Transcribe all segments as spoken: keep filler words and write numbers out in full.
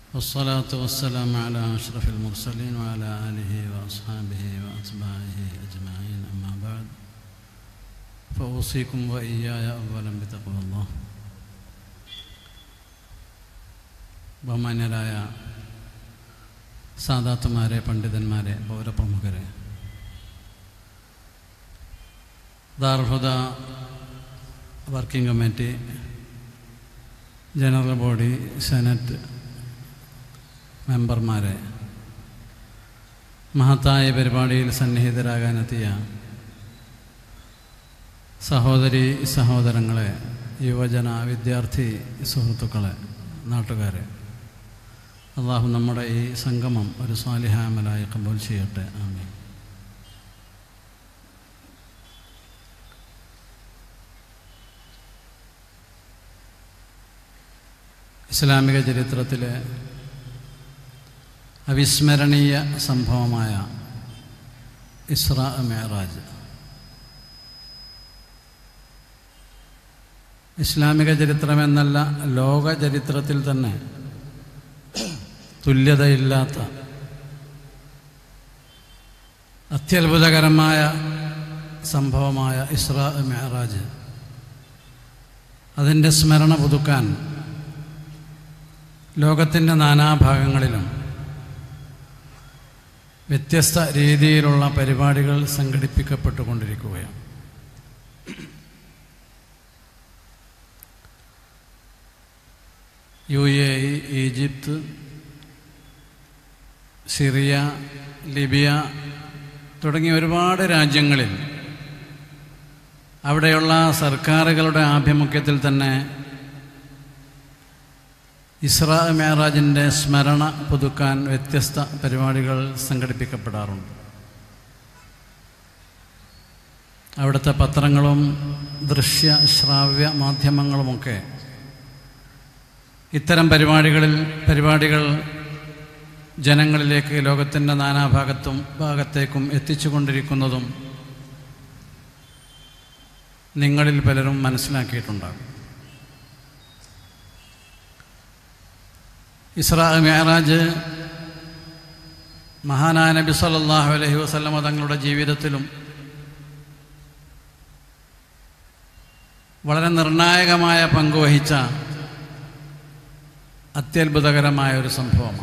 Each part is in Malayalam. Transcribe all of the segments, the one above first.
والصلاة والسلام على أشرف المرسلين وعلى آله وأصحابه وأتباعه أجمعين أما بعد فأوصيكم وإياي أولا بتقوى الله. ബഹുമാന്യരായ സാദാത്തുമാരെ, പണ്ഡിതന്മാരെ, പൗരപ്രമുഖരെ, Darul Huda working committee, general body, senate മെമ്പർമാരെ, മഹത്തായ പരിപാടിയിൽ സന്നിഹിതരാകാനെത്തിയ സഹോദരി സഹോദരങ്ങളെ, യുവജന വിദ്യാർത്ഥി സുഹൃത്തുക്കളെ, നാട്ടുകാരെ, അള്ളാഹു നമ്മുടെ ഈ സംഗമം ഒരു സ്വാലിഹായ അമലായി ഖബൂൽ ചെയ്യട്ടെ. ആമീൻ. ഇസ്ലാമിക ചരിത്രത്തിലെ അവിസ്മരണീയ സംഭവമായ ഇസ്രാ മിഅ്റാജ് ഇസ്ലാമിക ചരിത്രമെന്നല്ല, ലോക ചരിത്രത്തിൽ തന്നെ തുല്യതയില്ലാത്ത അത്യത്ഭുതകരമായ സംഭവമായ ഇസ്രാ മിഅ്റാജ്, അതിൻ്റെ സ്മരണ പുതുക്കാൻ ലോകത്തിൻ്റെ നാനാഭാഗങ്ങളിലും വ്യത്യസ്ത രീതിയിലുള്ള പരിപാടികൾ സംഘടിപ്പിക്കപ്പെട്ടുകൊണ്ടിരിക്കുകയാണ്. U A E, Egypt, Syria, Libya തുടങ്ങിയ ഒരുപാട് രാജ്യങ്ങളിൽ അവിടെയുള്ള സർക്കാരുകളുടെ ആഭിമുഖ്യത്തിൽ തന്നെ ഇസ്രാ മിഅ്റാജിൻ്റെ സ്മരണ പുതുക്കാൻ വ്യത്യസ്ത പരിപാടികൾ സംഘടിപ്പിക്കപ്പെടാറുണ്ട്. അവിടുത്തെ പത്രങ്ങളും ദൃശ്യ ശ്രാവ്യ മാധ്യമങ്ങളുമൊക്കെ ഇത്തരം പരിപാടികളിൽ പരിപാടികൾ ജനങ്ങളിലേക്ക്, ലോകത്തിൻ്റെ നാനാഭാഗത്തും ഭാഗത്തേക്കും എത്തിച്ചുകൊണ്ടിരിക്കുന്നതും നിങ്ങളിൽ പലരും മനസ്സിലാക്കിയിട്ടുണ്ടാകും. ഇസ്രാ മിഅ്റാജ് മഹാനായ നബി സല്ലല്ലാഹു അലൈഹി വസല്ലമ തങ്ങളുടെ ജീവിതത്തിലും വളരെ നിർണായകമായ പങ്കുവഹിച്ച അത്യത്ഭുതകരമായ ഒരു സംഭവമാണ്.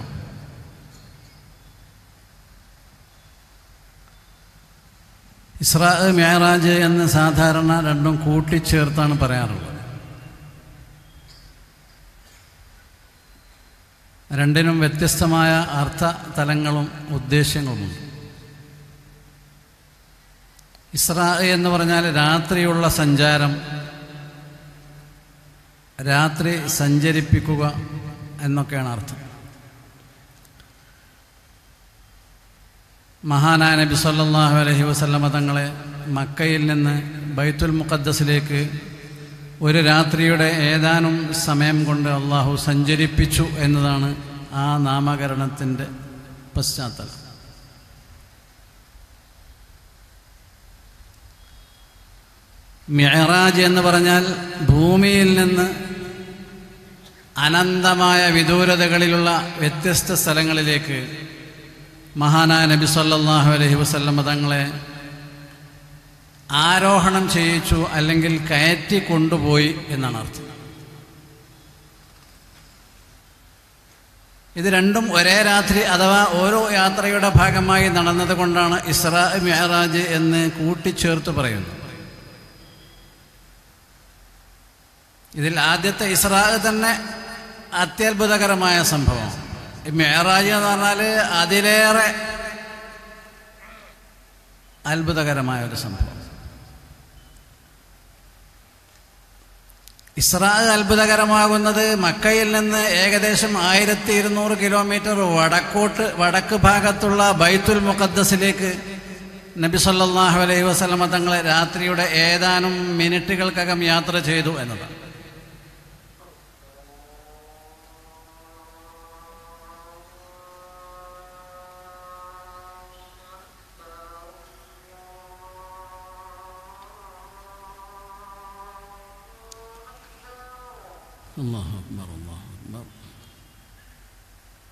ഇസ്രാ മിഅ്റാജ് എന്ന് സാധാരണ രണ്ടും കൂട്ടിച്ചേർത്താണ് പറയാറുള്ളത്. രണ്ടിനും വ്യത്യസ്തമായ അർത്ഥ തലങ്ങളും ഉദ്ദേശ്യങ്ങളുമുണ്ട്. ഇസ്രാ എന്ന് പറഞ്ഞാൽ രാത്രിയുള്ള സഞ്ചാരം, രാത്രി സഞ്ചരിപ്പിക്കുക എന്നൊക്കെയാണ് അർത്ഥം. മഹാനായ നബി സല്ലല്ലാഹു അലൈഹി വസല്ലമ തങ്ങളെ മക്കയിൽ നിന്ന് ബൈത്തുൽ മുഖദ്ദസിലേക്ക് ഒരു രാത്രിയുടെ ഏതാനും സമയം കൊണ്ട് അള്ളാഹു സഞ്ചരിപ്പിച്ചു എന്നതാണ് ആ നാമകരണത്തിൻ്റെ പശ്ചാത്തലം. മിഅ്റാജ് എന്ന് പറഞ്ഞാൽ ഭൂമിയിൽ നിന്ന് അനന്തമായ വിദൂരതകളിലുള്ള വ്യത്യസ്ത സ്ഥലങ്ങളിലേക്ക് മഹാനായ നബി സല്ലല്ലാഹു അലൈഹി വസല്ലമ തങ്ങളെ ആരോഹണം ചെയ്യിച്ചു, അല്ലെങ്കിൽ കയറ്റി കൊണ്ടുപോയി എന്നാണ് അർത്ഥം. ഇത് രണ്ടും ഒരേ രാത്രി അഥവാ ഓരോ യാത്രയുടെ ഭാഗമായി നടന്നത് കൊണ്ടാണ് ഇസ്രാ മിഅ്റാജ് എന്ന് കൂട്ടിച്ചേർത്ത് പറയുന്നത്. ഇതിൽ ആദ്യത്തെ ഇസ്രാ തന്നെ അത്യത്ഭുതകരമായ സംഭവം. മിഅ്റാജ് എന്ന് പറഞ്ഞാൽ അതിലേറെ അത്ഭുതകരമായ ഒരു സംഭവം. ഇസ്രാ അത്ഭുതകരമാകുന്നത് മക്കയിൽ നിന്ന് ഏകദേശം ആയിരത്തി ഇരുന്നൂറ് കിലോമീറ്റർ വടക്കോട്ട് വടക്ക് ഭാഗത്തുള്ള ബൈത്തുൽ മുഖദ്ദസിലേക്ക് നബി സല്ലല്ലാഹു അലൈഹി വസല്ലമ തങ്ങളെ രാത്രിയുടെ ഏതാനും മിനിറ്റുകൾക്കകം യാത്ര ചെയ്തു എന്നതാണ്. അല്ലാഹു അക്ബർ, അല്ലാഹു അക്ബർ.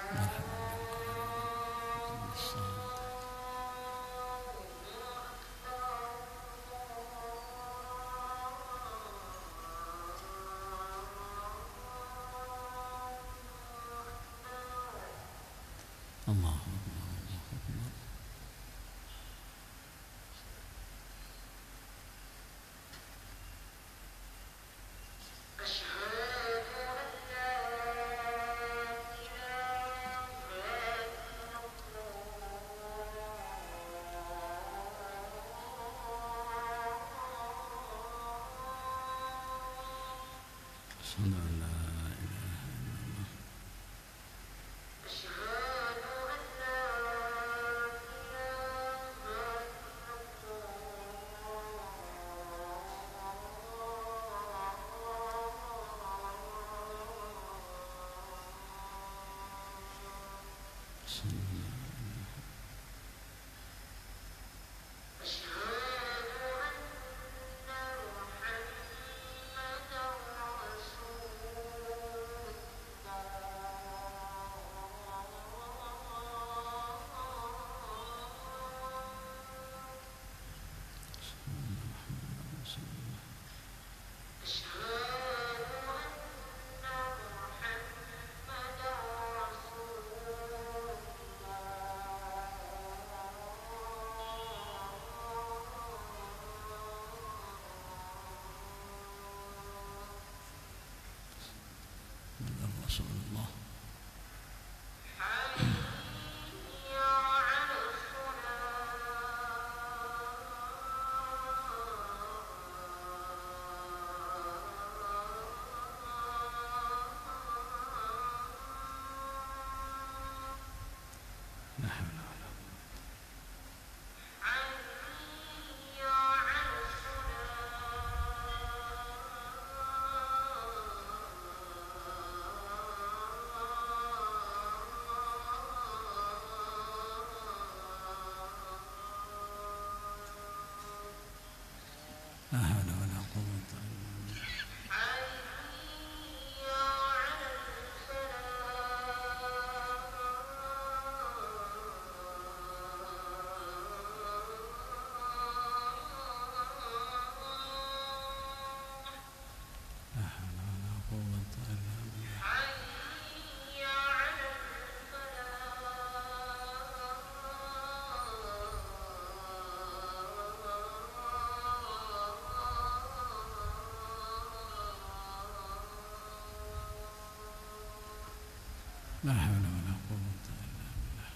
لا حول ولا قوة إلا بالله.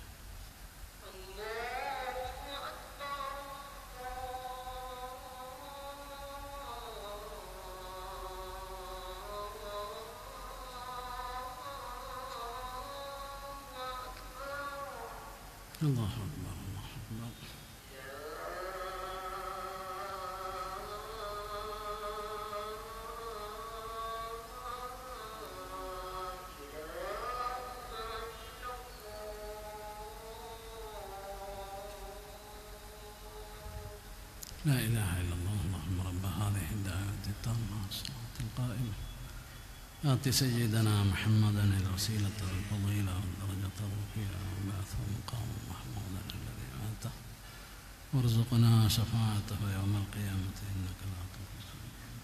الله أكبر الله أكبر. لا إله إلا الله. اللهم رب هذه الدعوة التامة والصلاة القائمة آت سيدنا محمدا الوسيلة والفضيلة والدرجة الرفيعة وبعثه مقاما محمودا الذي وعدته وارزقنا شفاعته يوم القيامة إنك لا تخلف الميعاد.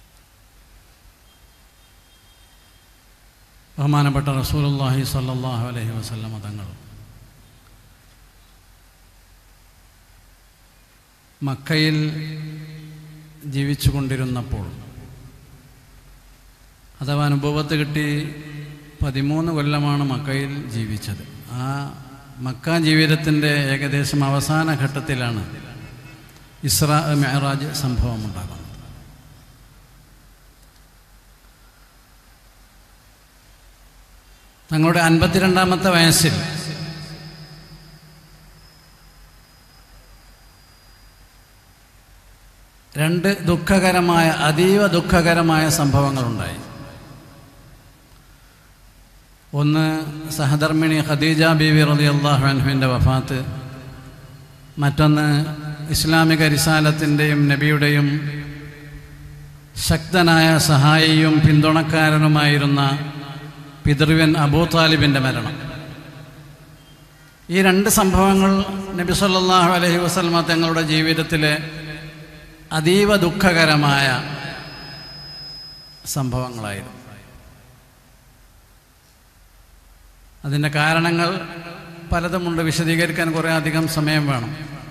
ബഹുമാനപ്പെട്ട റസൂലുള്ളാഹി സ്വല്ലല്ലാഹു അലൈഹി വസല്ലമ തങ്ങൾ മക്കയിൽ ജീവിച്ചു കൊണ്ടിരുന്നപ്പോൾ അഥവാ അനുഭവത്ത് കിട്ടി പതിമൂന്ന് കൊല്ലമാണ് മക്കയിൽ ജീവിച്ചത്. ആ മക്ക ജീവിതത്തിൻ്റെ ഏകദേശം അവസാന ഘട്ടത്തിലാണ് ഇസ്രാ മിഅ്റാജ് സംഭവം ഉണ്ടാകുന്നത്. തങ്ങളുടെ അൻപത്തിരണ്ടാമത്തെ വയസ്സിൽ രണ്ട് ദുഃഖകരമായ അതീവ ദുഃഖകരമായ സംഭവങ്ങളുണ്ടായി. ഒന്ന് സഹധർമ്മിണി ഖദീജ ബീവി റളിയല്ലാഹു അൻഹയുടെ വഫാത്ത്, മറ്റൊന്ന് ഇസ്ലാമിക റിസാലത്തിൻ്റെയും നബിയുടെയും ശക്തനായ സഹായിയും പിന്തുണക്കാരനുമായിരുന്ന പിതൃവ്യൻ അബൂ താലിബിൻ്റെ മരണം. ഈ രണ്ട് സംഭവങ്ങൾ നബി സല്ലല്ലാഹു അലൈഹി വസല്ലമ തങ്ങളുടെ ജീവിതത്തിലെ അതീവ ദുഃഖകരമായ സംഭവങ്ങളായിരുന്നു. അതിൻ്റെ കാരണങ്ങൾ പലതുമുണ്ട്, വിശദീകരിക്കാൻ കുറേ അധികം സമയം വേണം.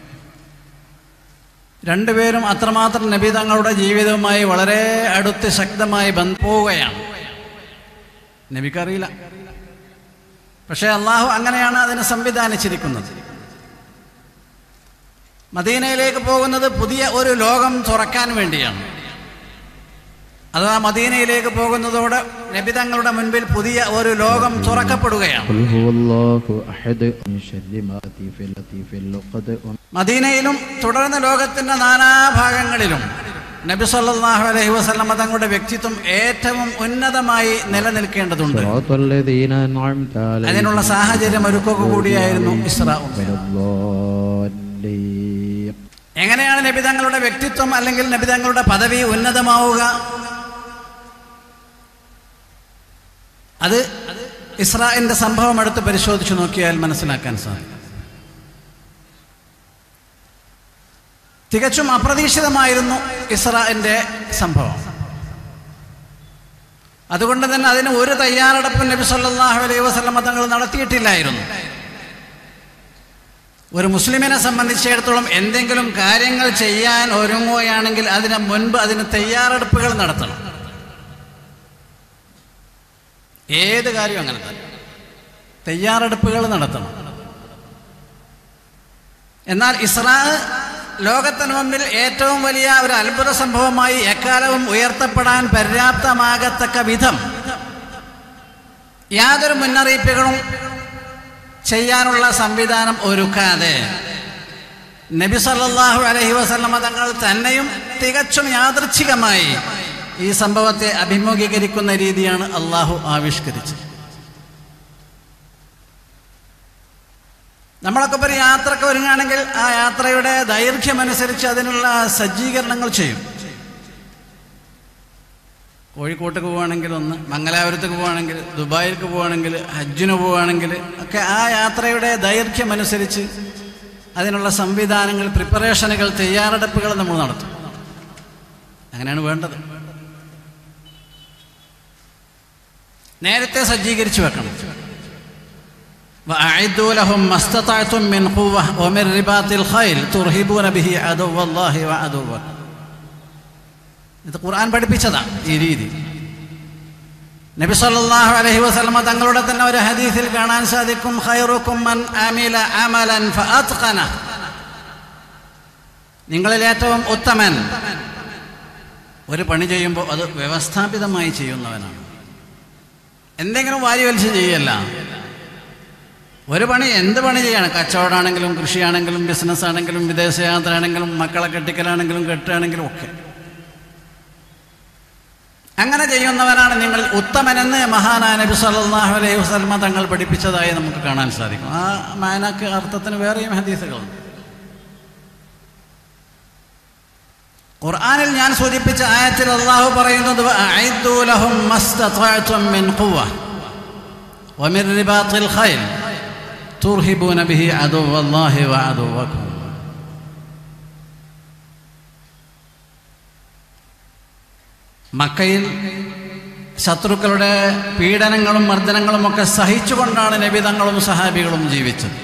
രണ്ടുപേരും അത്രമാത്രം നബി തങ്ങളുടെ ജീവിതവുമായി വളരെ അടുത്ത് ശക്തമായി ബന്ധപോവുകയാണ്. നബിക്കറിയില്ല, പക്ഷേ അള്ളാഹു അങ്ങനെയാണ് അതിനെ സംവിധാനിച്ചിരിക്കുന്നത്. മദീനയിലേക്ക് പോകുന്നത് പുതിയ ഒരു ലോകം തുറക്കാൻ വേണ്ടിയാണ്. അഥവാ മദീനയിലേക്ക് പോകുന്നതോടെ നബി തങ്ങളുടെ മുൻപിൽ പുതിയ ഒരു ലോകം തുറക്കപ്പെടുകയാണ്. മദീനയിലും തുടർന്ന് ലോകത്തിന്റെ നാനാഭാഗങ്ങളിലും നബി സല്ലല്ലാഹു അലൈഹി വസല്ലം തങ്ങളുടെ വ്യക്തിത്വം ഏറ്റവും ഉന്നതമായി നിലനിൽക്കേണ്ടതുണ്ട്. അതിനുള്ള സാഹചര്യം ഒരുക്കുക കൂടിയായിരുന്നു ഇസ്രാ. എങ്ങനെയാണ് നബി തങ്ങളുടെ വ്യക്തിത്വം അല്ലെങ്കിൽ നബി തങ്ങളുടെ പദവി ഉന്നതമാവുക? അത് ഇസ്രാഇന്റെ സംഭവം എടുത്ത് പരിശോധിച്ചു നോക്കിയാൽ മനസ്സിലാക്കാൻ സാധിക്കും. തികച്ചും അപ്രതീക്ഷിതമായിരുന്നു ഇസ്രാഇന്റെ സംഭവം. അതുകൊണ്ട് തന്നെ അതിന് ഒരു തയ്യാറെടുപ്പും നബി സല്ലല്ലാഹു അലൈഹി വസല്ലം തങ്ങൾ നടത്തിയിട്ടില്ലായിരുന്നു. ഒരു മുസ്ലിമിനെ സംബന്ധിച്ചിടത്തോളം എന്തെങ്കിലും കാര്യങ്ങൾ ചെയ്യാൻ ഒരുങ്ങുകയാണെങ്കിൽ അതിന് മുൻപ് അതിന് തയ്യാറെടുപ്പുകൾ നടത്തണം. ഏത് കാര്യവും അങ്ങനെ തന്നെ തയ്യാറെടുപ്പുകൾ നടത്തണം. എന്നാൽ ഇസ്രാ ലോകത്തിന് മുമ്പിൽ ഏറ്റവും വലിയ ഒരു അത്ഭുത സംഭവമായി എക്കാലവും ഉയർത്തപ്പെടാൻ പര്യാപ്തമാകത്തക്ക വിധം യാതൊരു മുന്നറിയിപ്പുകളും ചെയ്യാനുള്ള സംവിധാനം ഒരുക്കാതെ നബി സല്ലല്ലാഹു അലൈഹി വസല്ലം തങ്ങൾ തന്നെയും തികച്ചും യാദൃച്ഛികമായി ഈ സംഭവത്തെ അഭിമുഖീകരിക്കുന്ന രീതിയാണ് അള്ളാഹു ആവിഷ്കരിച്ചത്. നമ്മളൊക്കെ ഒരു യാത്രക്ക് ഒരുങ്ങുകയാണെങ്കിൽ ആ യാത്രയുടെ ദൈർഘ്യമനുസരിച്ച് അതിനുള്ള സജ്ജീകരണങ്ങൾ ചെയ്യും. കോഴിക്കോട്ടേക്ക് പോവുകയാണെങ്കിൽ ഒന്ന്, മംഗലാപുരത്തേക്ക് പോവുകയാണെങ്കിൽ, ദുബായിലേക്ക് പോവുകയാണെങ്കിൽ, ഹജ്ജിന് പോവുകയാണെങ്കിൽ ഒക്കെ ആ യാത്രയുടെ ദൈർഘ്യമനുസരിച്ച് അതിനുള്ള സംവിധാനങ്ങൾ, പ്രിപ്പറേഷനുകൾ, തയ്യാറെടുപ്പുകൾ നമ്മൾ നടത്തും. അങ്ങനെയാണ് വേണ്ടത്. നേരത്തെ സജ്ജീകരിച്ചു വെക്കണം. വഅഇദ്ദൂ ലഹും മസ്തതഅതും മിൻ ഖുവ്വ വമിൻ റിബാത്തിൽ ഖൈൽ തുർഹിബൂന ബിഹി അദുവ്വല്ലാഹി വഅദുവ്വക്കും. ഇത് ഖുർആൻ പഠിപ്പിച്ചതാണ് ഈ രീതി. നബി സല്ലല്ലാഹു അലൈഹി വസല്ലം തങ്ങളുടെ തന്നെ ഒരു ഹദീസിൽ കാണാൻ സാധിക്കും, ഖൈറുക്കും മൻ അമില അമലൻ ഫഅത്ഖന. നിങ്ങളിൽ ഏറ്റവും ഉത്തമൻ ഒരു പണി ചെയ്യുമ്പോൾ അത് വ്യവസ്ഥാപിതമായി ചെയ്യുന്നവനാണ്. എന്തെങ്കിലും വാരി വലിച്ച് ചെയ്യല്ല. ഒരു പണി എന്ത് പണി ചെയ്യണം, കച്ചവടമാണെങ്കിലും കൃഷിയാണെങ്കിലും ബിസിനസ് ആണെങ്കിലും വിദേശയാത്ര ആണെങ്കിലും മക്കളെ കെട്ടിക്കലാണെങ്കിലും കെട്ടുകയാണെങ്കിലും ഒക്കെ അങ്ങനെ ചെയ്യുന്നവനാണ് നിങ്ങൾ ഉത്തമനെന്ന് മഹാനായ നബി സല്ലല്ലാഹു അലൈഹി വസല്ലം തങ്ങൾ പഠിപ്പിച്ചതായി നമുക്ക് കാണാൻ സാധിക്കും. ആ മാനക്ക് അർത്ഥത്തിന് വേറെയും ഹദീസുകളുണ്ട്. ഖുർആനിൽ ഞാൻ സൂചിപ്പിച്ച ആയത്തിൽ അല്ലാഹു പറയുന്നത് വഅഇദ്ദൂ ലഹും മസ്തതഅതും മിൻ ഖുവ്വ വമിൻ റിബാത്തിൽ ഖൈൽ തുർഹിബൂന ബിഹി അദുവ്വല്ലാഹി വഅദുവ്വക്കും. മക്കയിൽ ശത്രുക്കളുടെ പീഡനങ്ങളും മർദ്ദനങ്ങളും ഒക്കെ സഹിച്ചുകൊണ്ടാണ് നബി തങ്ങളും സഹാബികളും ജീവിച്ചത്.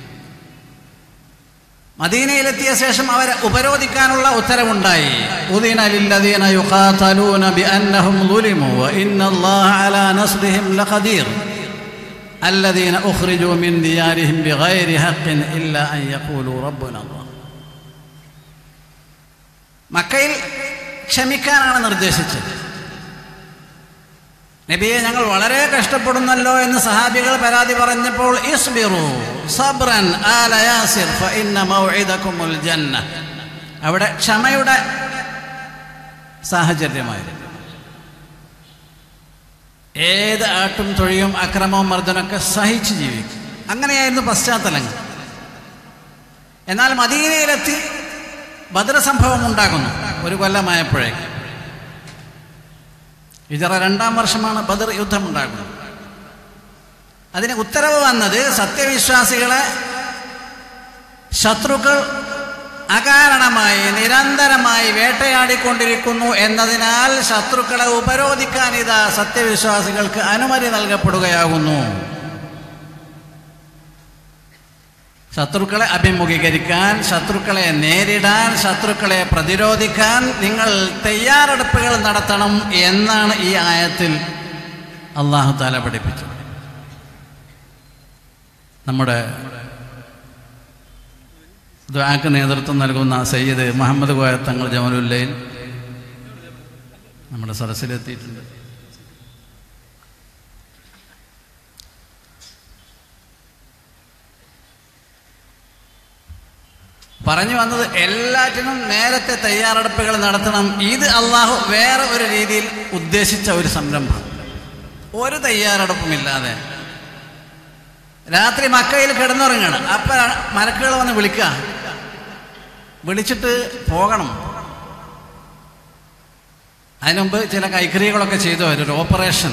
മദീനയിലെത്തിയ ശേഷം അവരെ ഉപരോധിക്കാനുള്ള ഉത്തരവുണ്ടായി. ഉദിന ലില്ലദീന യുഖാതലൂന ബിഅന്നഹും ളുലിമു വഇന്നല്ലാഹ അലാ നസ്രിഹിം ലഖദീർ അല്ലദീന ഉഖ്രിജൂ മിൻ ദിയാരിഹിം ബിഗൈരി ഹഖ്ഖിൻ ഇല്ലാ അൻ യഖൂലൂ റബ്ബുനാ അല്ലാഹ്. മക്കയിൽ ക്ഷമിക്കാനാണ് നിർദ്ദേശിച്ചത്. നബിയെ, ഞങ്ങൾ വളരെ കഷ്ടപ്പെടുന്നല്ലോ എന്ന് സഹാബികൾ പരാതി പറഞ്ഞപ്പോൾ ഇസ്ബിറു സബ്രൻ ആല യാസിർ ഫഇന്ന മൗഇദകുമുൽ ജന്ന, അവിടെ ക്ഷമയുടെ സാഹചര്യമായിരുന്നു. ഏത് ആട്ടും തൊഴിയും അക്രമവും മർദ്ദനമൊക്കെ സഹിച്ച് ജീവിക്കും. അങ്ങനെയായിരുന്നു പശ്ചാത്തലങ്ങൾ. എന്നാൽ മദീനയിലെത്തി ബദർ സംഭവം ഉണ്ടാകുന്നു. ഒരു കൊല്ലമായപ്പോഴേക്ക് ഹിജറ രണ്ടാം വർഷമാണ് ബദർ യുദ്ധം ഉണ്ടാകുന്നത്. അതിന് ഉത്തരവ് വന്നത് സത്യവിശ്വാസികളെ ശത്രുക്കൾ അകാരണമായി നിരന്തരമായി വേട്ടയാടിക്കൊണ്ടിരിക്കുന്നു എന്നതിനാൽ ശത്രുക്കളെ ഉപരോധിക്കാൻ ഇതാ സത്യവിശ്വാസികൾക്ക് അനുമതി നൽകപ്പെടുകയാകുന്നു. ശത്രുക്കളെ അഭിമുഖീകരിക്കാൻ, ശത്രുക്കളെ നേരിടാൻ, ശത്രുക്കളെ പ്രതിരോധിക്കാൻ നിങ്ങൾ തയ്യാറെടുപ്പുകൾ നടത്തണം എന്നാണ് ഈ ആയത്തിൽ അല്ലാഹു തആല പഠിപ്പിച്ചത്. നമ്മുടെ ദുആക്ക് നേതൃത്വം നൽകുന്ന സയ്യിദ് മുഹമ്മദ് കോയ തങ്ങൾ ജമലുല്ലയിൽ നമ്മുടെ സദസ്സിലെത്തിയിട്ടുണ്ട്. പറഞ്ഞു വന്നത് എല്ലാറ്റിനും നേരത്തെ തയ്യാറെടുപ്പുകൾ നടത്തണം. ഇത് അള്ളാഹു വേറെ ഒരു രീതിയിൽ ഉദ്ദേശിച്ച ഒരു സംരംഭം. ഒരു തയ്യാറെടുപ്പുമില്ലാതെ രാത്രി മക്കയിൽ കിടന്നുറങ്ങണം. അപ്പം മലക്കുകൾ വന്ന് വിളിക്കുക, വിളിച്ചിട്ട് പോകണം. അതിനുമുമ്പ് ചില കൈക്രിയകളൊക്കെ ചെയ്തു ഒരു ഓപ്പറേഷൻ.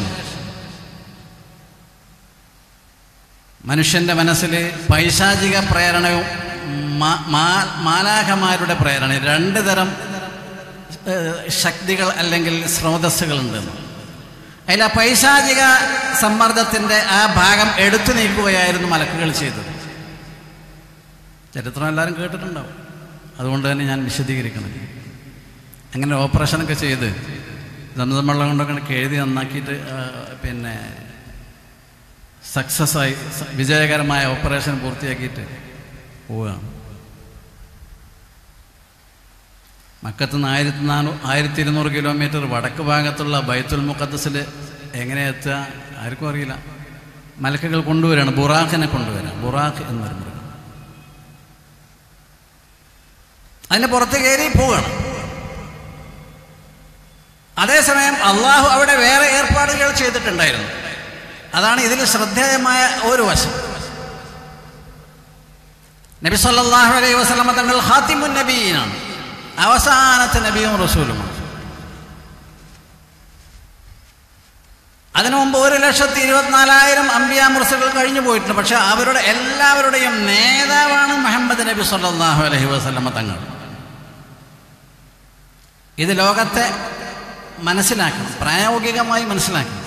മനുഷ്യൻ്റെ മനസ്സിൽ പൈശാചിക പ്രേരണയും മാലാഖമാരുടെ പ്രേരണ, രണ്ട് തരം ശക്തികൾ അല്ലെങ്കിൽ സ്രോതസ്സുകളുണ്ട്. അതിൽ ആ പൈശാചിക സമ്മർദ്ദത്തിൻ്റെ ആ ഭാഗം എടുത്തു നീക്കുകയായിരുന്നു മലക്കുകൾ ചെയ്തത്. ചരിത്രം എല്ലാവരും കേട്ടിട്ടുണ്ടാവും, അതുകൊണ്ട് തന്നെ ഞാൻ വിശദീകരിക്കണം. അങ്ങനെ ഓപ്പറേഷനൊക്കെ ചെയ്ത് സംസം വെള്ളം കൊണ്ടൊക്കെ എഴുതി നന്നാക്കിയിട്ട് പിന്നെ സക്സസ്സായി വിജയകരമായ ഓപ്പറേഷൻ പൂർത്തിയാക്കിയിട്ട് പോവുകയാണ്. മക്കത്ത് നിന്ന് ആയിരത്തി നാനൂ ആയിരത്തി ഇരുന്നൂറ് കിലോമീറ്റർ വടക്ക് ഭാഗത്തുള്ള ബൈത്തുൽ മുഖദ്ദസിൽ എങ്ങനെ എത്തുക ആർക്കും അറിയില്ല. മലക്കുകൾ കൊണ്ടുവരികയാണ്, ബുറാഖിനെ കൊണ്ടുവരിക. ബുറാഖ് എന്നൊരു മൃഗം. അതിന് പുറത്ത് കയറി പോവുകയാണ്. അതേസമയം അള്ളാഹു അവിടെ വേറെ ഏർപ്പാടുകൾ ചെയ്തിട്ടുണ്ടായിരുന്നു. അതാണ് ഇതിൽ ശ്രദ്ധേയമായ ഒരു വശം. നബി സല്ലല്ലാഹു അലൈഹി വസല്ലമ തങ്ങൾ ഖാതിമുൻ നബിയാണ്, അവസാനത്തെ നബിയും റസൂലുമാണ്. അതിനു മുമ്പ് ഒരു ലക്ഷത്തി ഇരുപത്തിനാലായിരം അമ്പിയാ മുർസലുകൾ കഴിഞ്ഞു പോയിട്ടുണ്ട്. പക്ഷെ അവരുടെ എല്ലാവരുടെയും നേതാവാണ് മുഹമ്മദ് നബി സല്ലല്ലാഹു അലൈഹി വസല്ലമ തങ്ങൾ. ഇത് ലോകത്തെ മനസ്സിലാക്കണം, പ്രായോഗികമായി മനസ്സിലാക്കണം.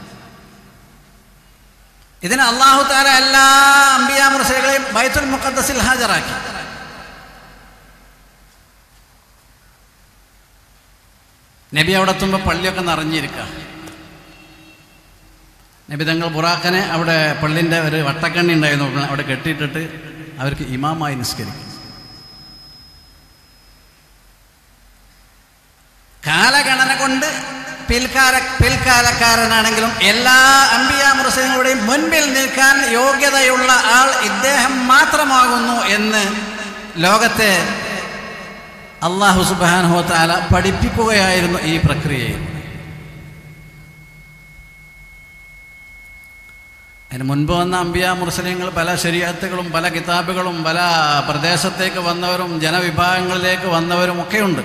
ഇതിന് അല്ലാഹു തആല എല്ലാ അമ്പിയാ മുർസലുകളെയും ബൈത്തുൽ മുഖദ്ദസിൽ ഹാജരാക്കി. നബി അവിടെ എത്തുമ്പോൾ പള്ളിയൊക്കെ നിറഞ്ഞിരിക്കുക. നബി തങ്ങൾ ബുറാഖിനെ അവിടെ പള്ളിൻ്റെ ഒരു വട്ടക്കണ്ണി ഉണ്ടായിരുന്നു, അവിടെ കെട്ടിയിട്ടിട്ട് അവർക്ക് ഇമാമായി നിസ്കരിക്കും. കാലഗണന കൊണ്ട് പിൽക്കാല പിൽക്കാലക്കാരനാണെങ്കിലും എല്ലാ അമ്പിയാ മുർസലുകളുടെയും മുൻപിൽ നിൽക്കാൻ യോഗ്യതയുള്ള ആൾ ഇദ്ദേഹം മാത്രമാകുന്നു എന്ന് ലോകത്തെ അല്ലാഹു സുബ്ഹാനഹു വ തആല പഠിപ്പിക്കുകയായിരുന്നു ഈ പ്രക്രിയയിൽ. അതിന് മുൻപ് വന്ന അമ്പിയാ മുർസലീങ്ങൾ പല ശരീഅത്തുകളും പല കിതാബുകളും പല പ്രദേശത്തേക്ക് വന്നവരും ജനവിഭാഗങ്ങളിലേക്ക് വന്നവരും ഒക്കെയുണ്ട്.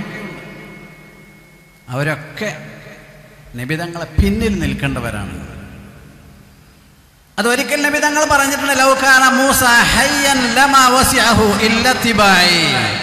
അവരൊക്കെ നബിതങ്ങളെ പിന്നിൽ നിൽക്കേണ്ടവരാണ്. അതൊരിക്കൽ നബിതങ്ങൾ പറഞ്ഞിട്ടുണ്ട്, ലൗ കാന മൂസ ഹയ്യൻ ലമാ വസിഅഹു ഇല്ല തിബായി.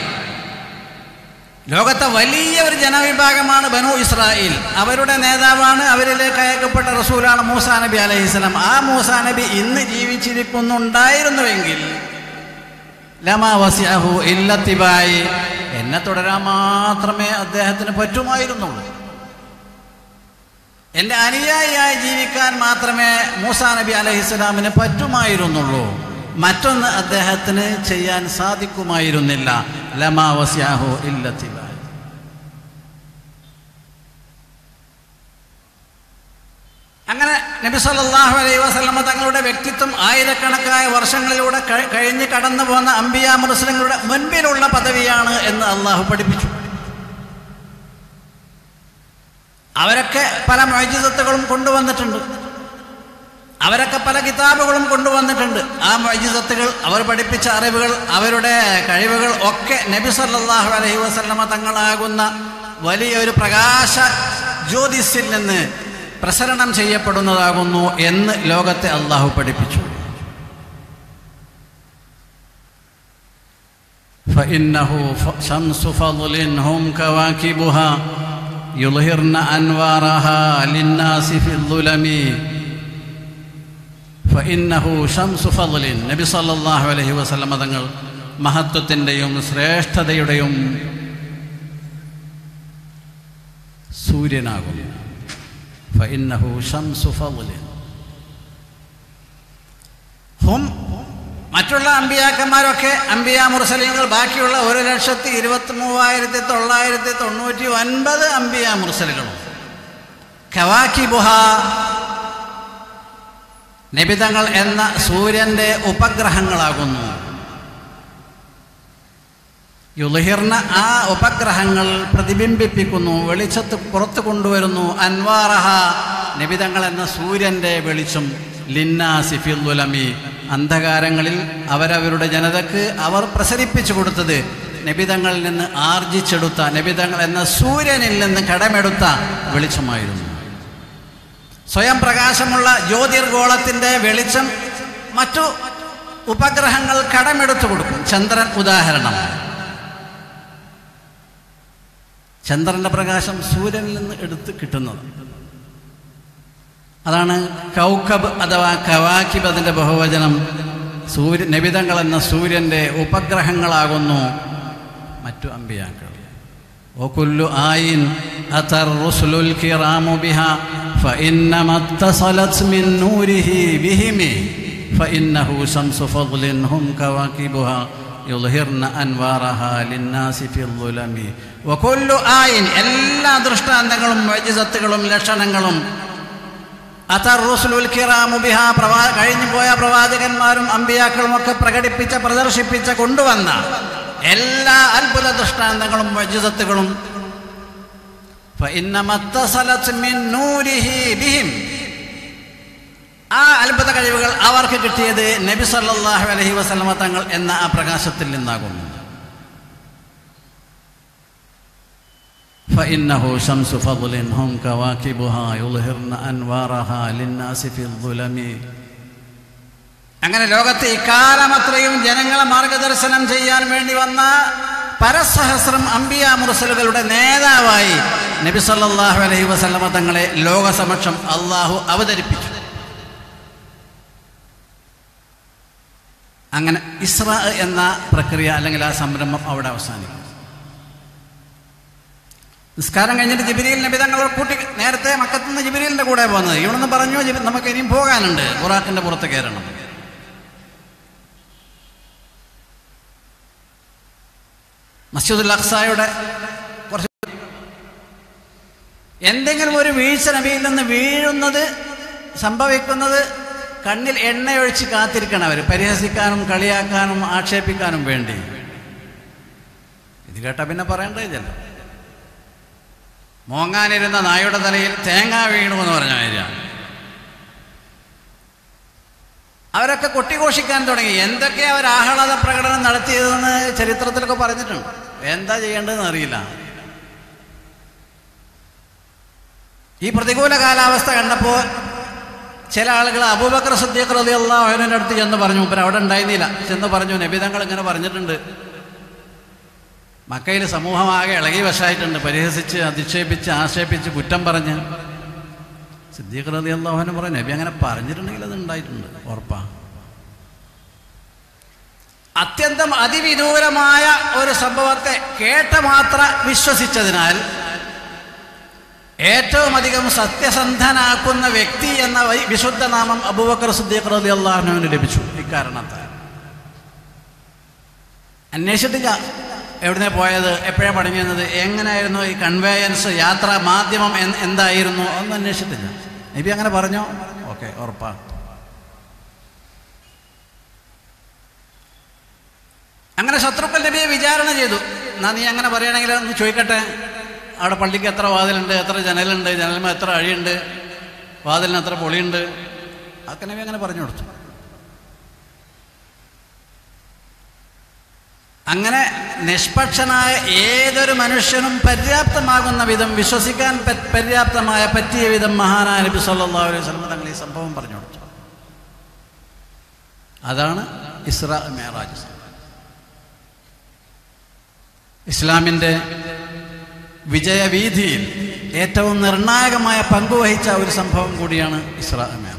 ലോകത്തെ വലിയ ഒരു ജനവിഭാഗമാണ് ബനു ഇസ്രായേൽ. അവരുടെ നേതാവാണ്, അവരിലേക്ക് അയക്കപ്പെട്ട റസൂലാണ് മൂസാ നബി അലൈഹിസ്സലാം. ആ മൂസാ നബി ഇന്ന് ജീവിച്ചിരിക്കുന്നുണ്ടായിരുന്നുവെങ്കിൽ ലമാ വസിഅഹു ഇല്ല തിബായി, എന്നെ തുടരാൻ മാത്രമേ അദ്ദേഹത്തിന് പറ്റുമായിരുന്നുള്ളൂ. എൻ്റെ അനുയായിയായി ജീവിക്കാൻ മാത്രമേ മൂസാ നബി അലൈഹിസ്സലാമിന് പറ്റുമായിരുന്നുള്ളൂ. മറ്റൊന്ന് അദ്ദേഹത്തിന് ചെയ്യാൻ സാധിക്കുമായിരുന്നില്ല. ലമാ വസിഅഹു ഇല്ല തിബായി. അങ്ങനെ നബി സല്ലല്ലാഹു അലൈഹി വസല്ലമ തങ്ങളുടെ വ്യക്തിത്വം ആയിരക്കണക്കായ വർഷങ്ങളിലൂടെ കഴിഞ്ഞ് കടന്നു പോന്ന അമ്പിയാ മുർസലുകളുടെ മുൻപിലുള്ള പദവിയാണ് എന്ന് അള്ളാഹു പഠിപ്പിച്ചു. അവരൊക്കെ പല മുഅ്ജിസത്തുകളും കൊണ്ടുവന്നിട്ടുണ്ട്, അവരൊക്കെ പല കിതാബുകളും കൊണ്ടുവന്നിട്ടുണ്ട്. ആ മുഅ്ജിസത്തുകൾ, അവർ പഠിപ്പിച്ച അറിവുകൾ, അവരുടെ കഴിവുകൾ ഒക്കെ നബി സല്ലല്ലാഹു അലൈഹി വസല്ലമ തങ്ങളാകുന്ന വലിയൊരു പ്രകാശ ജ്യോതിസിൽ നിന്ന് പ്രസരണം ചെയ്യപ്പെടുന്നതാകുന്നു എന്ന് ലോകത്തെ അള്ളാഹു പഠിപ്പിച്ചു. ഫഇന്നഹു ശംസു ഫളലിൻ ഹും കവാകിബുഹാ യുൽഹിർന അൻവാറഹാ ലിന്നാസി ഫിദ്ദുലമി. ഫഇന്നഹു ശംസു ഫളലിൻ, നബി സല്ലല്ലാഹു അലൈഹി വസല്ലം തങ്ങൾ മഹത്വത്തിൻ്റെയും ശ്രേഷ്ഠതയുടെയും സൂര്യനാകുന്നു. ഫഇന്നഹു ശംസു ഫളലിൻ ഹും, മറ്റുള്ള അമ്പിയാക്കന്മാരൊക്കെ അമ്പിയാ മുർസലീങ്ങൾ, ബാക്കിയുള്ള ഒരു ലക്ഷത്തി ഇരുപത്തി മൂവായിരത്തി തൊള്ളായിരത്തി തൊണ്ണൂറ്റി ഒൻപത് അമ്പിയാ മുർസലുകളും കവാകിബുഹ, നബിതങ്ങൾ എന്ന സൂര്യൻ്റെ ഉപഗ്രഹങ്ങളാകുന്നു. യുൽഹിർന, ആ ഉപഗ്രഹങ്ങൾ പ്രതിബിംബിപ്പിക്കുന്നു, വെളിച്ചത്ത് പുറത്തു കൊണ്ടുവരുന്നു. അൻവാറഹ, നബിതങ്ങൾ എന്ന സൂര്യൻ്റെ വെളിച്ചം. ലിന്നാസി ഫിദ്ദുലമി, അന്ധകാരങ്ങളിൽ അവരവരുടെ ജനതക്ക് അവർ പ്രസരിപ്പിച്ചു കൊടുത്തത് നബിതങ്ങളിൽ നിന്ന് ആർജിച്ചെടുത്ത, നബിതങ്ങൾ എന്ന സൂര്യനിൽ നിന്ന് കടമെടുത്ത വെളിച്ചമായിരുന്നു. സ്വയം പ്രകാശമുള്ള ജ്യോതിർഗോളത്തിൻ്റെ വെളിച്ചം മറ്റു ഉപഗ്രഹങ്ങൾ കടമെടുത്തു കൊടുക്കും. ചന്ദ്രൻ ഉദാഹരണം. ചന്ദ്രൻ്റെ പ്രകാശം സൂര്യനിൽ നിന്ന് എടുത്ത് കിട്ടുന്നത്. അതാണ് കൗക്കബ് അഥവാ കവാകിബ്, അതിൻ്റെ ബഹുവചനം. സൂര്യ നബിതങ്ങൾ എന്ന സൂര്യൻ്റെ ഉപഗ്രഹങ്ങളാകുന്നു മറ്റു അമ്പിയാക്കൾ. വകുല്ലു ആയിൻ അതർ റുസുലുൽ കിറാമു ബിഹാ ഫഇന്നമാ ഇത്തസലത് മിൻ നൂരിഹി ബിഹിമി ഫഇന്നഹു ശംസു ഫളലിൻ ഹും കവാകിബുഹാ യുൽഹിർന അൻവാറഹാ ലിന്നാസി ഫിദ്ദുലമി. വകുല്ലു ആയിൻ, എല്ലാ ദൃഷ്ടാന്തങ്ങളും മുഅ്ജിസത്തുകളും ലക്ഷണങ്ങളും അതർ റുസുലുൽ കിറാമു ബിഹാ, പ്രവാ കഴിഞ്ഞു പോയ പ്രവാചകന്മാരും അമ്പിയാക്കളും ഒക്കെ പ്രകടിപ്പിച്ച, പ്രദർശിപ്പിച്ച, കൊണ്ടുവന്ന എല്ലാ അത്ഭുത ദൃഷ്ടാന്തങ്ങളും മുഅ്ജിസത്തുകളും ഫഇന്നമാ ഇത്തസലത് മിൻ നൂരിഹി ബിഹിം, ആ അത്ഭുത കഴിവുകൾ അവർക്ക് കിട്ടിയത് നബി സല്ലല്ലാഹു അലൈഹി വസല്ലമ തങ്ങൾ എന്ന ആ പ്രകാശത്തിൽ നിന്നാകുന്നു. ഫഇന്നഹു ശംസു ഫളലിൻ ഹും കവാകിബുഹാ യുൽഹിർന അൻവാറഹാ ലിന്നാസി ഫിദ്ദുലമി. അങ്ങനെ ലോകത്തെ ഇക്കാലമത്രയും ജനങ്ങളെ മാർഗദർശനം ചെയ്യാൻ വേണ്ടി വന്ന പരസഹസ്രം അമ്പിയാ മുർസലുകളുടെ നേതാവായി നബി സല്ലല്ലാഹു അലൈഹി വസല്ലമ തങ്ങളെ ലോകസമക്ഷം അള്ളാഹു അവതരിപ്പിച്ചു. അങ്ങനെ ഇസ്രാ എന്ന പ്രക്രിയ അല്ലെങ്കിൽ ആ സംരംഭം അവിടെ അവസാനിക്കും. നിസ്കാരം കഴിഞ്ഞിട്ട് ജിബ്രീൽ നബി തങ്ങളെ കൂട്ടി, നേരത്തെ മക്കത്ത് നിന്ന് ജിബ്രീലിൻ്റെ കൂടെ പോകുന്നത്, ഇവിടെ നിന്ന് പറഞ്ഞു നമുക്ക് ഇനിയും പോകാനുണ്ട്, ബുറാക്കിൻ്റെ പുറത്ത് കയറണം. മസ്ജിദുൽ അഖ്സായുടെ കുറച്ച് എന്തെങ്കിലും ഒരു വീഴ്ച നബിയിൽ നിന്ന് വീഴുന്നത്, സംഭവിക്കുന്നത് കണ്ണിൽ എണ്ണയൊഴിച്ച് കാത്തിരിക്കണം അവർ, പരിഹസിക്കാനും കളിയാക്കാനും ആക്ഷേപിക്കാനും വേണ്ടി. ഇത് കേട്ടാ പിന്നെ പറയേണ്ടതില്ല. മോങ്ങാനിരുന്ന നായുടെ തലയിൽ തേങ്ങ വീണു എന്ന് പറഞ്ഞ കാര്യമാണ്. അവരൊക്കെ കൊട്ടിഘോഷിക്കാൻ തുടങ്ങി. എന്തൊക്കെ അവർ ആഹ്ലാദ പ്രകടനം നടത്തിയതെന്ന് ചരിത്രത്തിലൊക്കെ പറഞ്ഞിട്ടുണ്ട്. എന്താ ചെയ്യേണ്ടതെന്ന് അറിയില്ല. ഈ പ്രതികൂല കാലാവസ്ഥ കണ്ടപ്പോൾ ചില ആളുകൾ അബൂബക്കർ സിദ്ദീഖ് റളിയല്ലാഹു അൻഹുവിന്റെ അടുത്ത് ചെന്ന് പറഞ്ഞു, മൂപ്പര് അവിടെ ഉണ്ടായിരുന്നില്ല, ചെന്ന് പറഞ്ഞു നബി തങ്ങൾ ഇങ്ങനെ പറഞ്ഞിട്ടുണ്ട്, മക്കയിൽ സമൂഹമാകെ ഇളകി വശമായിട്ടുണ്ട്, പരിഹസിച്ച് അധിക്ഷേപിച്ച് ആക്ഷേപിച്ച് കുറ്റം പറഞ്ഞ്. സിദ്ദീഖ് റളിയല്ലാഹു അൻഹു പറഞ്ഞു, നബി അങ്ങനെ പറഞ്ഞിട്ടുണ്ടെങ്കിൽ അത് ഉണ്ടായിട്ടുണ്ട്, ഉറപ്പാ. അത്യന്തം അതിവിദൂരമായ ഒരു സംഭവത്തെ കേട്ട മാത്ര വിശ്വസിച്ചതിനാൽ ഏറ്റവും അധികം സത്യസന്ധനാക്കുന്ന വ്യക്തി എന്ന വിശുദ്ധ നാമം അബൂബക്കർ സിദ്ദീഖ് റളിയല്ലാഹു അൻഹുവിന് ലഭിച്ചു. ഇക്കാരണത്താൽ അന്വേഷിച്ചിട്ടില്ല എവിടുന്നേ പോയത്, എപ്പോഴാണ് മടങ്ങിയത്, എങ്ങനെയായിരുന്നു ഈ കൺവേയൻസ്, യാത്രാ മാധ്യമം എന്തായിരുന്നു, ഒന്നും അന്വേഷിച്ചിട്ടില്ല. നബി അങ്ങനെ പറഞ്ഞോ, ഓക്കെ, ഉറപ്പാ. അങ്ങനെ ശത്രുക്കൾ നബിയെ വിചാരണ ചെയ്തു. എന്നാ നീ അങ്ങനെ പറയുകയാണെങ്കിൽ ഒന്ന് ചോദിക്കട്ടെ, അവിടെ പള്ളിക്ക് എത്ര വാതിലുണ്ട്, എത്ര ജനലുണ്ട്, ജനലിന് എത്ര അഴിയുണ്ട്, വാതിലിന് എത്ര പൊളിയുണ്ട്, അതൊക്കെ നബി അങ്ങനെ പറഞ്ഞു കൊടുത്തു. അങ്ങനെ നിഷ്പക്ഷനായ ഏതൊരു മനുഷ്യനും പര്യാപ്തമാകുന്ന വിധം വിശ്വസിക്കാൻ പര്യാപ്തമായ പറ്റിയ വിധം മഹാനായ നബി സല്ലല്ലാഹു അലൈഹി വസല്ലം തങ്ങൾ ഈ സംഭവം പറഞ്ഞു കൊടുത്തു. അതാണ് ഇസ്രാ മിഅ്റാജ്. ഇസ്ലാമിൻ്റെ വിജയവീഥിയിൽ ഏറ്റവും നിർണായകമായ പങ്കുവഹിച്ച ഒരു സംഭവം കൂടിയാണ് ഇസ്രാ മിഅ്റാജ്.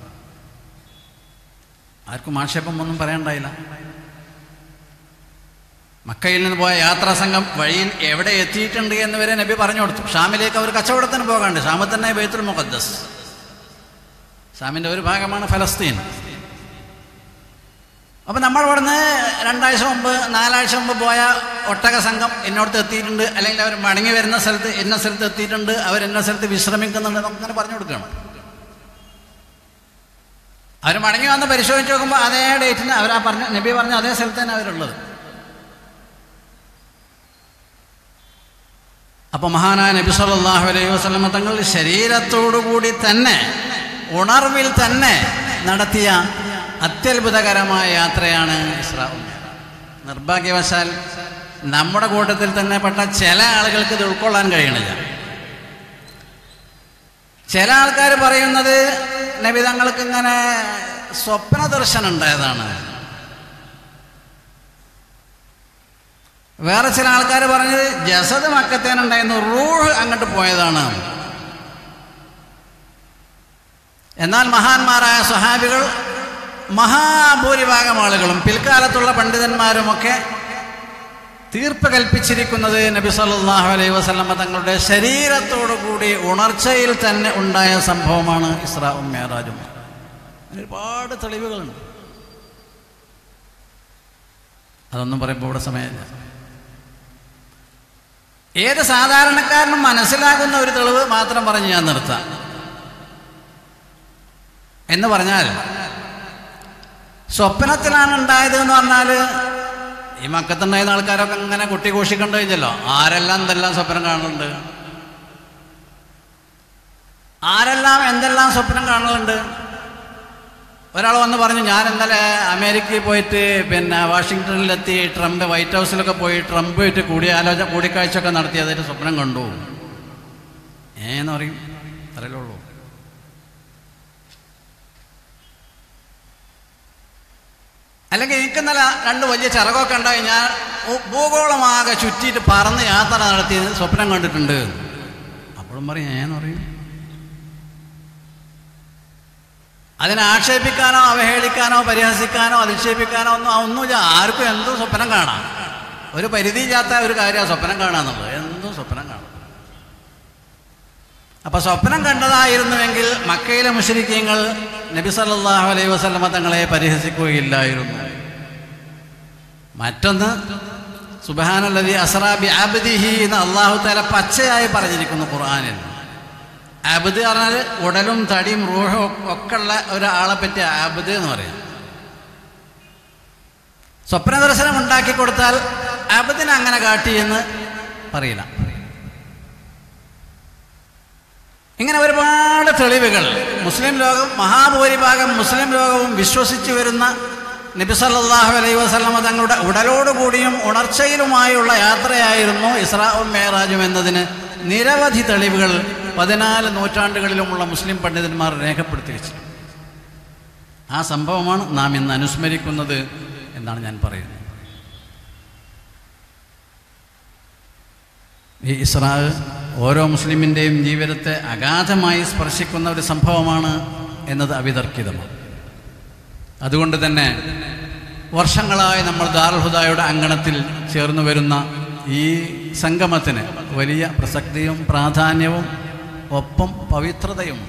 ആർക്കും ആക്ഷേപം ഒന്നും പറയണ്ടായില്ല. മക്കയിൽ നിന്ന് പോയ യാത്രാ സംഘം വഴിയിൽ എവിടെ എത്തിയിട്ടുണ്ട് എന്ന് വരെ നബി പറഞ്ഞു കൊടുത്തു. ഷാമിലേക്ക് അവർ കച്ചവടത്തിന് പോകാണ്ട്. ഷാമിൽ തന്നെ ബൈത്തുൽ മുഖദ്ദസ്, ഷാമിൻ്റെ ഒരു ഭാഗമാണ് ഫലസ്തീൻ. അപ്പം നമ്മൾ ഇവിടുന്ന് രണ്ടാഴ്ച മുമ്പ് നാലാഴ്ച മുമ്പ് പോയ ഒട്ടക സംഘം എന്നോടത്ത് എത്തിയിട്ടുണ്ട്, അല്ലെങ്കിൽ അവർ മടങ്ങി വരുന്ന സ്ഥലത്ത് എന്ന സ്ഥലത്ത് എത്തിയിട്ടുണ്ട്, അവർ എന്ന സ്ഥലത്ത് വിശ്രമിക്കുന്നുണ്ട് എന്നൊക്കെ പറഞ്ഞു കൊടുക്കുകയാണ്. അവർ മടങ്ങി വന്ന് പരിശോധിച്ച് നോക്കുമ്പോൾ അതേ ഡേറ്റിന് അവർ ആ പറഞ്ഞ നബി പറഞ്ഞ അതേ സ്ഥലത്ത് തന്നെ അവരുള്ളത്. അപ്പോൾ മഹാനായ നബി സല്ലല്ലാഹു അലൈഹി വസല്ലമ തങ്ങൾ ശരീരത്തോടുകൂടി തന്നെ ഉണർവിൽ തന്നെ നടത്തിയ അത്യത്ഭുതകരമായ യാത്രയാണ് ഇസ്രാ മിഅ്റാജ്. നിർഭാഗ്യവശാൽ നമ്മുടെ കൂട്ടത്തിൽ തന്നെ പെട്ട ചില ആളുകൾക്ക് ഇത് ഉൾക്കൊള്ളാൻ കഴിയണില്ല. ചില ആൾക്കാർ പറയുന്നത് നബി തങ്ങൾക്ക് ഇങ്ങനെ സ്വപ്ന ദർശനം ഉണ്ടായതാണ്. വേറെ ചില ആൾക്കാർ പറഞ്ഞത് ജസദ് മക്കത്തേനുണ്ടായിരുന്നു, റൂഹ് അങ്ങോട്ട് പോയതാണ്. എന്നാൽ മഹാന്മാരായ സ്വഹാബികൾ, മഹാഭൂരിഭാഗം ആളുകളും പിൽക്കാലത്തുള്ള പണ്ഡിതന്മാരുമൊക്കെ തീർപ്പ് കൽപ്പിച്ചിരിക്കുന്നത് നബി സല്ലല്ലാഹു അലൈഹി വസല്ലമ തങ്ങളുടെ ശരീരത്തോടു കൂടി ഉണർച്ചയിൽ തന്നെ ഉണ്ടായ സംഭവമാണ് ഇസ്രാ മിഅ്റാജും. ഒരുപാട് തെളിവുകളുണ്ട്. അതൊന്നും പറയുമ്പോൾ ഇവിടെ സമയമില്ല. ഏത് സാധാരണക്കാരനും മനസ്സിലാകുന്ന ഒരു തെളിവ് മാത്രം പറഞ്ഞ് ഞാൻ നിർത്താം. എന്ന് പറഞ്ഞാൽ സ്വപ്നത്തിലാണ് ഉണ്ടായത് എന്ന് പറഞ്ഞാൽ ഈ മക്കത്തുണ്ടായിരുന്ന ആൾക്കാരൊക്കെ ഇങ്ങനെ കുട്ടി ഘോഷിക്കണ്ടു കഴിഞ്ഞല്ലോ. ആരെല്ലാം എന്തെല്ലാം സ്വപ്നം കാണുന്നുണ്ട്, ആരെല്ലാം എന്തെല്ലാം സ്വപ്നം കാണുന്നുണ്ട്. ഒരാൾ വന്ന് പറഞ്ഞു, ഞാൻ ഇന്നലെ അമേരിക്കയിൽ പോയിട്ട് പിന്നെ വാഷിങ്ടണിലെത്തി ട്രംപ് വൈറ്റ് ഹൗസിലൊക്കെ പോയി ട്രംപുമായിട്ട് കൂടിയാലോചന കൂടിക്കാഴ്ച ഒക്കെ നടത്തി അതായിട്ട് സ്വപ്നം കണ്ടു ഏന്ന് പറയും. അറിയല്ലോ. അല്ലെങ്കിൽ എനിക്ക് ഇന്നലെ രണ്ട് വലിയ ചിറകൊക്കെ ഉണ്ടായി, ഞാൻ ഭൂഗോളമാകെ ചുറ്റിയിട്ട് പറന്ന് യാത്ര നടത്തി സ്വപ്നം കണ്ടിട്ടുണ്ട്. അപ്പോഴും പറയും ഏന്ന് പറയും. അതിനെ ആക്ഷേപിക്കാനോ അവഹേളിക്കാനോ പരിഹസിക്കാനോ അധിക്ഷേപിക്കാനോ ഒന്നും ഒന്നുമില്ല. ആർക്കും എന്തും സ്വപ്നം കാണാം. ഒരു പരിധിയില്ലാത്ത ഒരു കാര്യമാണ് സ്വപ്നം കാണാന്നുള്ളത്. എന്തും സ്വപ്നം കാണാം. അപ്പൊ സ്വപ്നം കണ്ടതായിരുന്നുവെങ്കിൽ മക്കയിലെ മുശ്രിക്കീങ്ങൾ നബി സല്ലല്ലാഹു അലൈഹി വസല്ലമ തങ്ങളെ പരിഹസിക്കുകയില്ലായിരുന്നു. മറ്റൊന്ന്, സുബ്ഹാനല്ലദീ അസ്റാ ബി അബ്ദിഹി എന്ന് അല്ലാഹു തആല പച്ചയായി പറഞ്ഞിരിക്കുന്നു ഖുർആനിൽ. അബ്ദ് പറഞ്ഞാൽ ഉടലും തടിയും റൂഹും ഒക്കെ ഉള്ള ഒരാളെ പറ്റി അബ്ദ് എന്ന് പറയും. സ്വപ്ന ദർശനം ഉണ്ടാക്കി കൊടുത്താൽ അബ്ദിനെ അങ്ങനെ കാട്ടി എന്ന് പറയില്ല. ഇങ്ങനെ ഒരുപാട് തെളിവുകൾ മുസ്ലിം ലോകം, മഹാഭൂരിഭാഗം മുസ്ലിം ലോകവും വിശ്വസിച്ചു വരുന്ന നബി സല്ലല്ലാഹു അലൈഹി വസല്ലമ തങ്ങളുടെ ഉടലോടുകൂടിയും ഉണർച്ചയിലുമായുള്ള യാത്രയായിരുന്നു ഇസ്രാ മിഅ്റാജും എന്നതിന് നിരവധി തെളിവുകൾ പതിനാല് നൂറ്റാണ്ടുകളിലുമുള്ള മുസ്ലിം പണ്ഡിതന്മാർ രേഖപ്പെടുത്തി വെച്ചിട്ടുണ്ട്. ആ സംഭവമാണ് നാം ഇന്ന് അനുസ്മരിക്കുന്നത് എന്നാണ് ഞാൻ പറയുന്നത്. ഈ ഇസ്രാ ഓരോ മുസ്ലിമിൻ്റെയും ജീവിതത്തെ അഗാധമായി സ്പർശിക്കുന്ന ഒരു സംഭവമാണ് എന്നത് അവിതർക്കിതമാണ്. അതുകൊണ്ട് തന്നെ വർഷങ്ങളായി നമ്മൾ ദാറുൽ ഹുദായുടെ അങ്കണത്തിൽ ചേർന്നു വരുന്ന ഈ സംഗമത്തിന് വലിയ പ്രസക്തിയും പ്രാധാന്യവും ഒപ്പം പവിത്രതയും.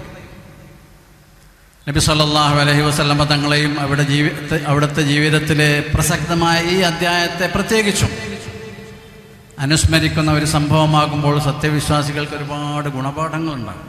നബി സല്ലല്ലാഹു അലൈഹി വസല്ലമ തങ്ങളെയും അവിടെ ജീവി അവിടുത്തെ ജീവിതത്തിലെ പ്രസക്തമായ ഈ അധ്യായത്തെ പ്രത്യേകിച്ചും അനുസ്മരിക്കുന്ന ഒരു സംഭവമാകുമ്പോൾ സത്യവിശ്വാസികൾക്ക് ഒരുപാട് ഗുണപാഠങ്ങളുണ്ടാകും.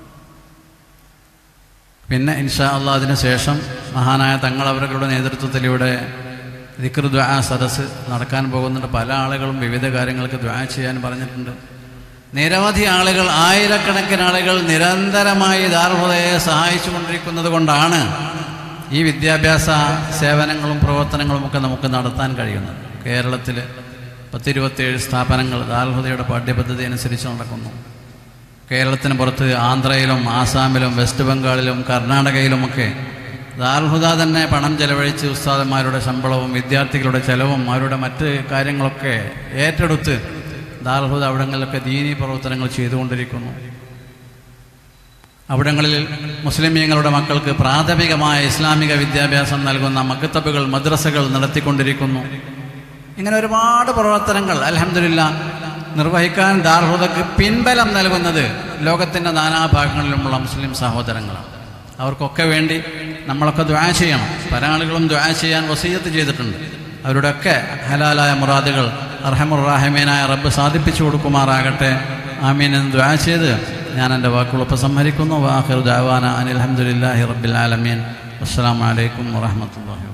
പിന്നെ ഇൻഷാ അല്ലാഹ് അതിന് ശേഷം മഹാനായ തങ്ങൾ അവരുടെ നേതൃത്വത്തിലൂടെ ദിക്ർ ദുആ സദസ്സ് നടക്കാൻ പോകുന്നുണ്ട്. പല ആളുകളും വിവിധ കാര്യങ്ങൾക്ക് ദുആ ചെയ്യാൻ പറഞ്ഞിട്ടുണ്ട്. നിരവധി ആളുകൾ, ആയിരക്കണക്കിന് ആളുകൾ നിരന്തരമായി ദാറുൽ ഹുദയെ സഹായിച്ചു കൊണ്ടിരിക്കുന്നത് കൊണ്ടാണ് ഈ വിദ്യാഭ്യാസ സേവനങ്ങളും പ്രവർത്തനങ്ങളും ഒക്കെ നമുക്ക് നടത്താൻ കഴിയുന്നത്. കേരളത്തിൽ പത്തിരുപത്തേഴ് സ്ഥാപനങ്ങൾ ദാറുൽ ഹുദയുടെ പാഠ്യപദ്ധതി അനുസരിച്ച് നടക്കുന്നു. കേരളത്തിന് പുറത്ത് ആന്ധ്രയിലും ആസാമിലും വെസ്റ്റ് ബംഗാളിലും കർണാടകയിലുമൊക്കെ ദാറുൽ ഹുദ തന്നെ പണം ചെലവഴിച്ച് ഉസ്താദന്മാരുടെ ശമ്പളവും വിദ്യാർത്ഥികളുടെ ചെലവും അവരുടെ മറ്റ് കാര്യങ്ങളൊക്കെ ഏറ്റെടുത്ത് ദാറുൽ ഹുദ അവിടങ്ങളിലൊക്കെ ദീനീ പ്രവർത്തനങ്ങൾ ചെയ്തുകൊണ്ടിരിക്കുന്നു. അവിടങ്ങളിൽ മുസ്ലിമീങ്ങളുടെ മക്കൾക്ക് പ്രാഥമികമായ ഇസ്ലാമിക വിദ്യാഭ്യാസം നൽകുന്ന മക്തബുകൾ, മദ്രസകൾ നടത്തിക്കൊണ്ടിരിക്കുന്നു. ഇങ്ങനെ ഒരുപാട് പ്രവർത്തനങ്ങൾ അൽഹംദുലില്ലാഹ് നിർവഹിക്കാൻ ദാറുൽ ഹുദക്ക് പിൻബലം നൽകുന്നത് ലോകത്തിൻ്റെ നാനാഭാഗങ്ങളിലുമുള്ള മുസ്ലിം സഹോദരങ്ങളാണ്. അവർക്കൊക്കെ വേണ്ടി നമ്മളൊക്കെ ദുആ ചെയ്യണം. പല ആളുകളും ദുആ ചെയ്യാൻ വസിയ്യത്ത് ചെയ്തിട്ടുണ്ട്. അവരുടെയൊക്കെ ഹലാലായ മുറാദുകൾ അർഹമുർ റഹീമീനായ റബ്ബ് സാധിപ്പിച്ചു കൊടുക്കുമാറാകട്ടെ. ആമീൻ എന്ന് ദുആ ചെയ്ത് ഞാൻ എൻ്റെ വാക്കുകൾ ഉപസംഹരിക്കുന്നു. വആഖിറു ദഅവാന അനിൽ ഹംദുലില്ലാഹി റബ്ബിൽ ആലമീൻ. അസ്സലാമു അലൈക്കും വറഹ്മത്തുള്ളാഹി.